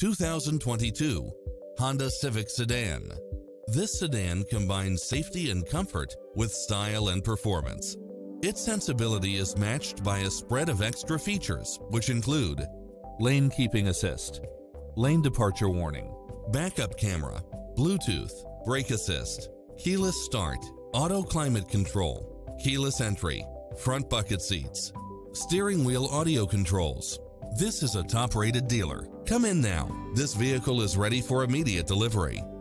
2022 Honda Civic Sedan. This sedan combines safety and comfort with style and performance. Its sensibility is matched by a spread of extra features, which include lane keeping assist, lane departure warning, backup camera, Bluetooth, brake assist, keyless start, auto climate control, keyless entry, front bucket seats, steering wheel audio controls. This is a top-rated dealer. Come in now. This vehicle is ready for immediate delivery.